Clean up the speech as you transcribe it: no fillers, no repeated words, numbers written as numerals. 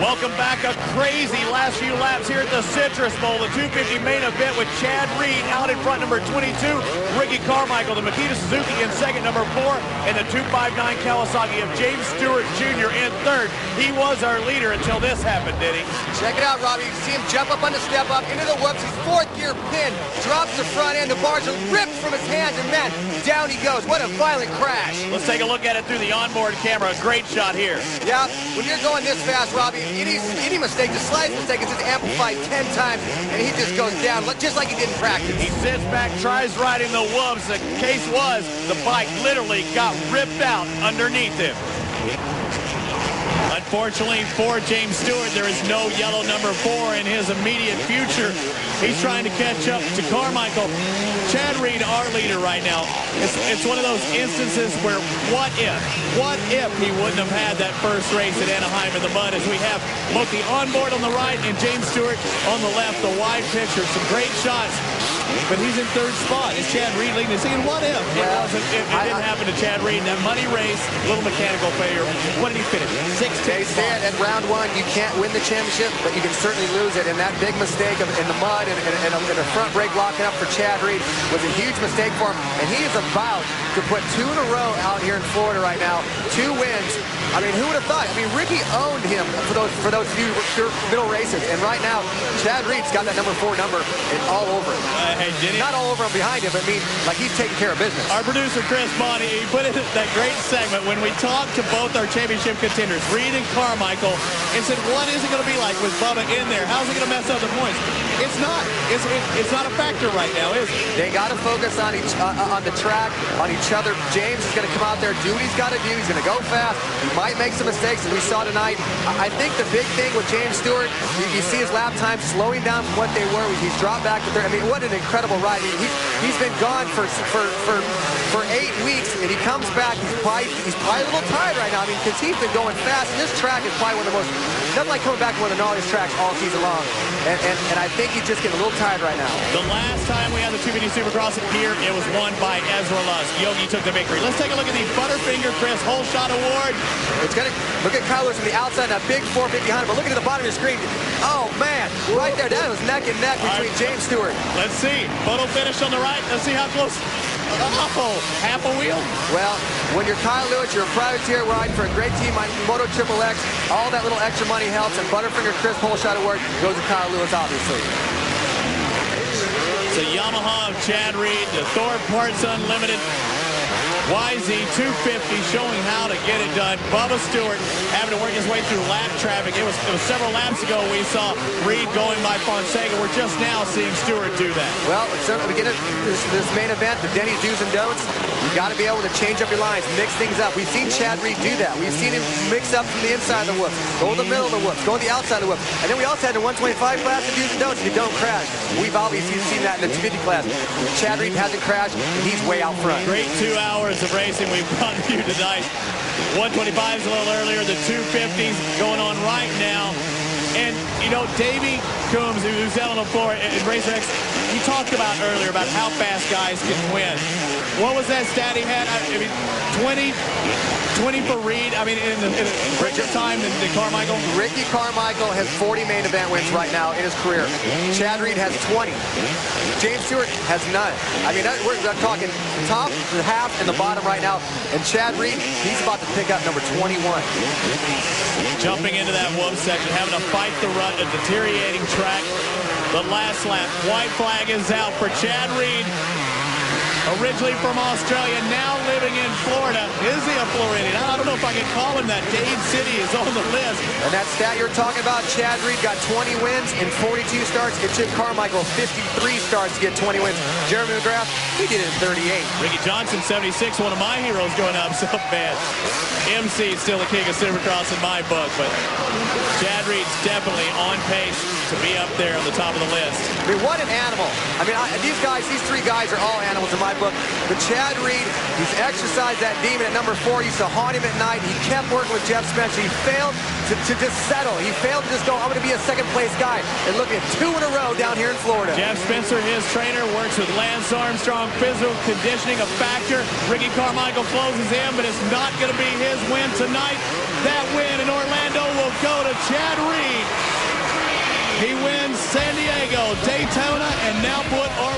Welcome back. A crazy last few laps here at the Citrus Bowl. The 250 main event with Chad Reed out in front, number 22. Ricky Carmichael, the Makita Suzuki in second, number 4. And the 259 Kawasaki of James Stewart Jr. in third. He was our leader until this happened, did he? Check it out, Robbie. You see him jump up on the step up into the whoops. He's fourth gear pin. Drops the front end. The bars are ripped from his hands. And man, down he goes. What a violent crash. Let's take a look at it through the onboard camera. A great shot here. Yeah, when you're going this fast, Robbie, any mistake, the slightest mistake is just amplified 10 times, and he just goes down just like he did in practice. He sits back, tries riding the whoops. The case was the bike literally got ripped out underneath him. Unfortunately for James Stewart, there is no yellow number 4 in his immediate future. He's trying to catch up to Carmichael. Chad Reed, our leader right now. It's one of those instances where what if he wouldn't have had that first race at Anaheim in the mud, as we have both the onboard on the right and James Stewart on the left, the wide picture. Some great shots. But he's in third spot. Is Chad Reed leading? He's thinking, what if? Well, it didn't happen to Chad Reed. That money race, little mechanical failure. What did he finish? 16th. They said at round 1, you can't win the championship, but you can certainly lose it. And that big mistake in the mud and a front brake locking up for Chad Reed was a huge mistake for him. And he is about to put 2 in a row out here in Florida right now. 2 wins. I mean, who would have thought? I mean, Ricky owned him for those few middle races. And right now, Chad Reed's got that number 4 number all over him. Not all over him behind him, but I mean, like he's taking care of business. Our producer, Chris Bonnie, he put in that great segment when we talked to both our championship contenders, Reed and Carmichael, and said, what is it going to be like with Bubba in there? How's it going to mess up the points? It's not. It's not a factor right now, is it? They got to focus on the track, on each other. James is going to come out there, do what he's got to do. He's going to go fast. He might make some mistakes, as we saw tonight. I think the big thing with James Stewart, you see his lap time slowing down from what they were. He's dropped back to third. I mean, what an incredible ride. I mean, he's been gone for 8 weeks, and he comes back. He's probably a little tired right now. I mean, because he's been going fast, and this track is probably one of the most, nothing like coming back to one of the gnarliest tracks all season long. And I think he's just getting a little tired right now. The last time we had the 250 Supercross here, it was won by Ezra Lusk. Yogi took the victory. Let's take a look at the Butterfinger Chris Whole Shot Award. It's gonna look at Kyle Lewis from the outside, that big 450 Honda, but look at the bottom of your screen. Oh man, right there, that was neck and neck between James Stewart. Let's see. Photo finish on the right. Let's see how close. Oh, half a wheel. Well, when you're Kyle Lewis, you're a privateer riding for a great team like Moto Triple X. All that little extra money helps, and Butterfinger Chris Whole Shot Award goes to Kyle Lewis, obviously. It's a Yamaha of Chad Reed, the Thor Parts Unlimited YZ 250, showing how to get it done. Bubba Stewart having to work his way through lap traffic. It was several laps ago we saw Reed going by Fonseca. We're just now seeing Stewart do that. Well, certainly beginning this main event, the Denny's do's and don'ts, you got to be able to change up your lines, mix things up. We've seen Chad Reed do that. We've seen him mix up from the inside of the whoops, go to the middle of the whoops, go to the outside of the whoops. And then we also had the 125 class of do's and don'ts. You don't crash. We've obviously seen that in the 250 class. Chad Reed hasn't crashed, and he's way out front. Great 2 hours of racing we've brought to you tonight. 125s a little earlier, the 250s going on right now. And, you know, Davey Coombs, who's down on the floor in RacerX, he talked about earlier about how fast guys can win. What was that stat he had? I mean, 20 for Reed. I mean, in quicker time than Carmichael. Ricky Carmichael has 40 main event wins right now in his career. Chad Reed has 20. James Stewart has none. I mean, we're talking top, the half, and the bottom right now. And Chad Reed, he's about to pick up number 21. Jumping into that whoop section, having to fight the rut, a deteriorating track. The last lap, white flag is out for Chad Reed. Originally from Australia, now living in Florida. Is he a Floridian? I don't know if I can call him that. Dade City is on the list. And that stat you're talking about, Chad Reed got 20 wins in 42 starts. It took Carmichael 53 starts to get 20 wins. Jeremy McGrath, he did it in 38. Ricky Johnson, 76, one of my heroes going up so bad. MC still the king of Supercross in my book, but Chad Reed's definitely on pace to be up there on the top of the list. I mean, what an animal. I mean, these 3 guys are all animals in my book. But Chad Reed, he's exercised that demon at number 4. He used to haunt him at night. He kept working with Jeff Spencer. He failed to just settle. He failed to just go, I'm going to be a second-place guy. And look at 2 in a row down here in Florida. Jeff Spencer, his trainer, works with Lance Armstrong. Physical conditioning a factor. Ricky Carmichael closes in, but it's not going to be his win tonight. That win in Orlando will go to Chad Reed. He wins San Diego, Daytona, and now put